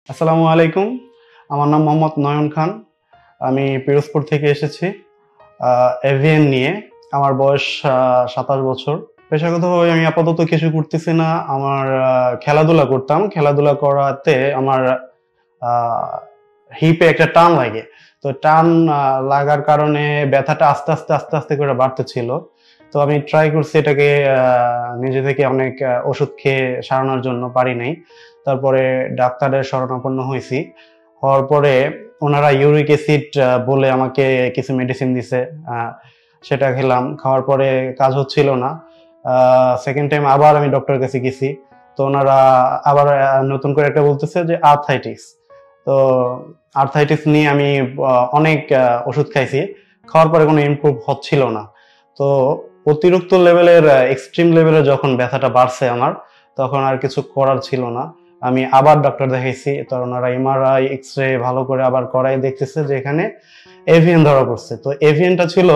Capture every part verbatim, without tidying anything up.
আসসালামু আলাইকুম। আমার নাম মোহাম্মদ নয়ন খান। আমি পিরোজপুর থেকে এসেছি এভিএন নিয়ে। আমার বয়স সাতাশ বছর। পেশাগতভাবে আমি আপাতত কিছু করতেছি না। আমার খেলাধুলা করতাম। খেলাধুলা করাতে আমার হিপে একটা টান লাগে। তো টান লাগার কারণে ব্যথাটা আস্তে আস্তে আস্তে আস্তে করে বাড়তেছিল। তো আমি ট্রাই করছি এটাকে নিজে থেকে অনেক ওষুধ খেয়ে সারানোর জন্য, পারি নাই। তারপরে ডাক্তারের শরণাপন্ন হয়েছি। হওয়ার পরে ওনারা ইউরিক অ্যাসিড বলে আমাকে কিছু মেডিসিন দিছে, সেটা খেলাম। খাওয়ার পরে কাজ হচ্ছিল না। সেকেন্ড টাইম আবার আমি ডক্টরের কাছে গেছি। তো ওনারা আবার নতুন করে একটা বলতেছে যে আর্থাইটিস। তো আর্থাইটিস নিয়ে আমি অনেক ওষুধ খাইছি। খাওয়ার পরে কোনো ইমপ্রুভ হচ্ছিল না। তো অতিরিক্ত লেভেলের, এক্সট্রিম লেভেলের যখন ব্যথাটা বাড়ছে আমার, তখন আর কিছু করার ছিল না। আমি আবার ডক্টর দেখাইছি। তো ওনারা এমআরআই, এক্স রে ভালো করে আবার করাই দেখতেছে যে এখানে এভিএন ধরা পড়ছে। তো এভিএনটা ছিল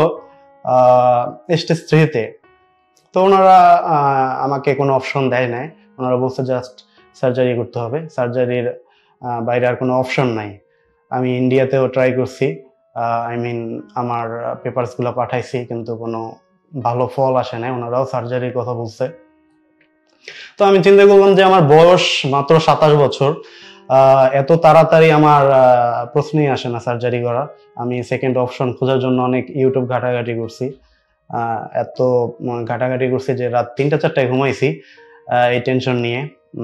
স্টেজ থ্রিতে। তো ওনারা আমাকে কোনো অপশন দেয় নাই। ওনারা বলছে জাস্ট সার্জারি করতে হবে, সার্জারির বাইরে আর কোনো অপশন নাই। আমি ইন্ডিয়াতেও ট্রাই করছি, আই মিন আমার পেপারসগুলো পাঠাইছি, কিন্তু কোনো ভালো ফল আসে নাই। ওনারাও সার্জারির কথা বলছে। তো আমি চিন্তা করলাম যে আমার বয়স মাত্র সাতাশ বছর, এত তাড়াতাড়ি আমার প্রশ্নই আসে না সার্জারি করা। আমি সেকেন্ড অপশন খোঁজার জন্য অনেক ইউটিউব ঘাটাঘাটি করছি। এত ঘাটাঘাটি করছি যে রাত তিনটা চারটায় ঘুমাইছি এই টেনশন নিয়ে।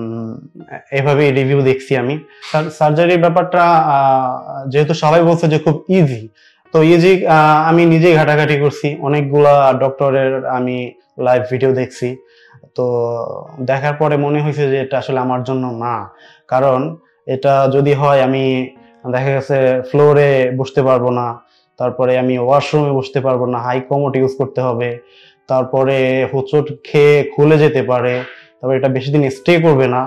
এভাবে রিভিউ দেখছি আমি। সার্জারির ব্যাপারটা যেহেতু সবাই বলছে যে খুব ইজি, তো ইজি আমি নিজেই ঘাটাঘাটি করছি। অনেকগুলা ডক্টরের আমি লাইভ ভিডিও দেখছি। তো দেখার পরে মনে হয়েছে যে এটা আসলে আমার জন্য না। কারণ এটা যদি হয়, আমি দেখা গেছে ফ্লোরে বসতে পারবো না, তারপরে আমি ওয়াশরুমে বসতে পারবো না, হাই কমোড ইউজ করতে হবে, তারপরে হোঁচট খেয়ে খুলে যেতে পারে, তারপরে এটা বেশি দিন স্টে করবে না।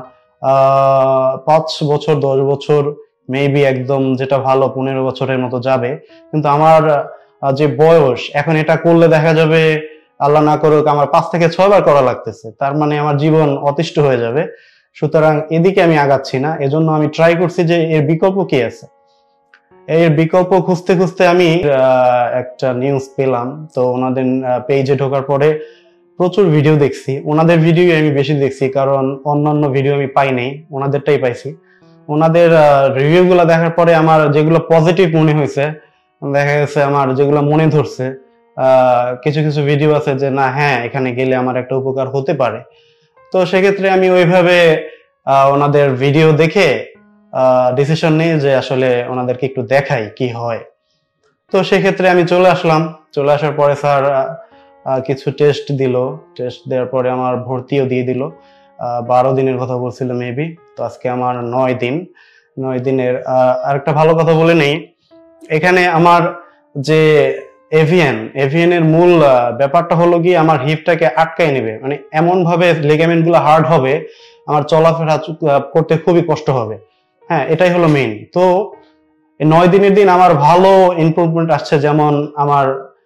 আহ পাঁচ বছর দশ বছর মেবি একদম যেটা ভালো পনেরো বছরের মতো যাবে। কিন্তু আমার যে বয়স এখন, এটা করলে দেখা যাবে আল্লাহ না করুক আমার পাঁচ থেকে ছয় বার করা লাগতেছে। তার মানে আমার জীবন অতিষ্ঠ হয়ে যাবে। সুতরাং এদিকে আমি আগাচ্ছি না। এজন্য আমি ট্রাই করছি যে এর বিকল্প কি আছে। এর বিকল্প খুঁজতে খুঁজতে আমি একটা নিউজ পেলাম। তো ওনাদের পেজে ঢোকার পরে প্রচুর ভিডিও দেখছি। ওনাদের ভিডিও আমি বেশি দেখছি, কারণ অন্যান্য ভিডিও আমি পাই নাই, ওনাদেরটাই পাইছি। ওনাদের রিভিউ গুলা দেখার পরে আমার যেগুলো পজিটিভ মনে হয়েছে, দেখা গেছে আমার যেগুলো মনে ধরছে, আহ কিছু কিছু ভিডিও আছে যে না হ্যাঁ এখানে গেলে আমার একটা উপকার হতে পারে। তো সেক্ষেত্রে আমি ওইভাবে আহ ওনাদের ভিডিও দেখে আহ ডিসিশন নিই যে আসলে ওনাদেরকে একটু দেখাই কি হয়। তো সেক্ষেত্রে আমি চলে আসলাম। চলে আসার পরে স্যার কিছু টেস্ট দিল। টেস্ট দেওয়ার পরে আমার ভর্তিও দিয়ে দিল। বারো দিনের কথা বলছিল মেবি। তো আজকে আমার নয় দিন। নয় দিনের আরেকটা ভালো কথা বলে নেই, এখানে আমার যে এভিএন এভিএন এর মূল ব্যাপারটা হলো কি, আমার হিপটাকে আটকায় নেবে। মানে এমন ভাবে লিগামেন্ট গুলো হার্ড হবে, আমার চলাফেরা করতে খুবই কষ্ট হবে। হ্যাঁ, এটাই হলো মেইন। তো এই নয় দিনের দিন আমার ভালো ইমপ্রুভমেন্ট আসছে। যেমন আমার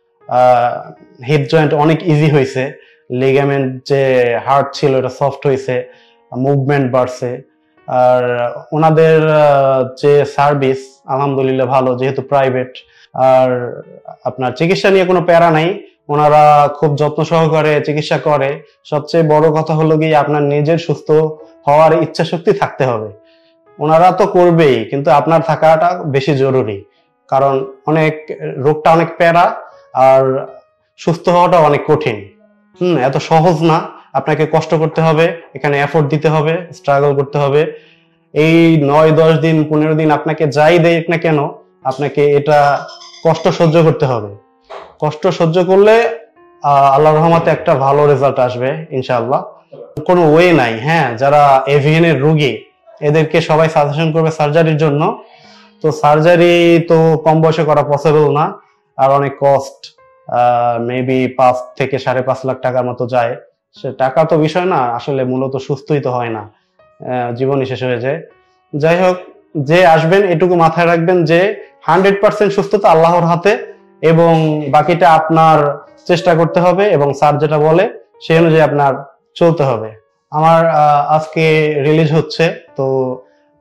হিপ জয়েন্ট অনেক ইজি হয়েছে, লিগামেন্ট যে হার্ড ছিল এটা সফট হয়েছে, মুভমেন্ট বাড়ছে। আর ওনাদের যে সার্ভিস আলহামদুলিল্লাহ ভালো, যেহেতু প্রাইভেট। আর আপনার চিকিৎসা নিয়ে কোনো প্যারা নাই, ওনারা খুব যত্ন সহকারে চিকিৎসা করে। সবচেয়ে বড় কথা হলো কি, আপনার নিজের সুস্থ হওয়ার ইচ্ছা শক্তি থাকতে হবে। ওনারা তো করবেই, কিন্তু আপনার থাকাটা বেশি জরুরি। কারণ অনেক রোগটা অনেক প্যারা, আর সুস্থ হওয়াটা অনেক কঠিন। হুম এত সহজ না। আপনাকে কষ্ট করতে হবে, এখানে এফোর্ট দিতে হবে, স্ট্রাগল করতে হবে। এই নয় দশ দিন পনেরো দিন আপনাকে যাই দেখ না কেন, আপনাকে এটা কষ্ট সহ্য করতে হবে। কষ্ট সহ্য করলে আহ আল্লাহর রহমতে একটা ভালো রেজাল্ট আসবে ইনশাআল্লাহ। কোনো ওয়ে নাই। হ্যাঁ, যারা এভিএন এর রোগী এদেরকে সবাই সাজেশন করবে সার্জারির জন্য। তো সার্জারি তো কম বয়সে করা পসিবল না, আর অনেক কস্ট, মেবি পাঁচ থেকে সাড়ে পাঁচ লাখ টাকার মতো যায়। সে টাকা তো বিষয় না, আসলে মূলত সুস্থই তো হয় না, জীবনই শেষ হয়ে যায়। যাই হোক, যে আসবেন এটুকু মাথায় রাখবেন যে হান্ড্রেড পার্সেন্ট সুস্থতা আল্লাহর হাতে, এবং বাকিটা আপনার চেষ্টা করতে হবে, এবং স্যার যেটা বলে সেই অনুযায়ী আপনার চলতে হবে। আমার আজকে রিলিজ হচ্ছে, তো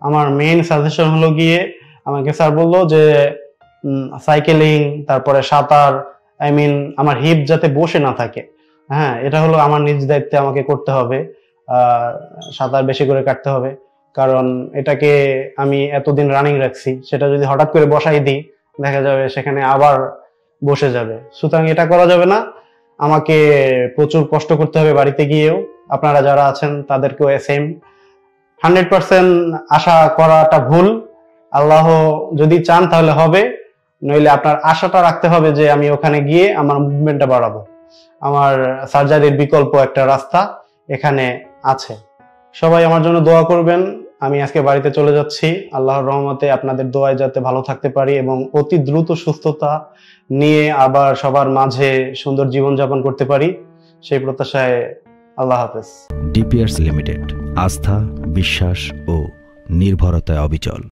আমার মেইন সাজেশন হলো গিয়ে, আমাকে স্যার বললো যে সাইকেলিং, তারপরে সাঁতার, আই মিন আমার হিপ যাতে বসে না থাকে, হ্যাঁ এটা হলো আমার নিজ দায়িত্বে আমাকে করতে হবে। আহ সাঁতার বেশি করে কাটতে হবে, কারণ এটাকে আমি এতদিন রানিং রাখছি, সেটা যদি হঠাৎ করে বসাই দিই দেখা যাবে সেখানে আবার বসে যাবে। সুতরাং এটা করা যাবে না, আমাকে প্রচুর কষ্ট করতে হবে বাড়িতে গিয়েও। আপনারা যারা আছেন তাদেরকেও সেম। হান্ড্রেড পার্সেন্ট আশা করাটা ভুল। আল্লাহ যদি চান তাহলে হবে, নইলে আপনার আশাটা রাখতে হবে যে আমি ওখানে গিয়ে আমার মুভমেন্টটা বাড়াবো। আমার সার্জারির বিকল্প একটা রাস্তা এখানে আছে। সবাই আমার জন্য দোয়া করবেন। আমি আজকে বাড়িতে চলে যাচ্ছি, আল্লাহর রহমতে আপনাদের দোয়ায় যাতে ভালো থাকতে পারি এবং অতি দ্রুত সুস্থতা নিয়ে আবার সবার মাঝে সুন্দর জীবনযাপন করতে পারি, সেই প্রত্যাশায় আল্লাহ হাফেজ। ডিপিআরস লিমিটেড, আস্থা, বিশ্বাস ও নির্ভরতায় অবিচল।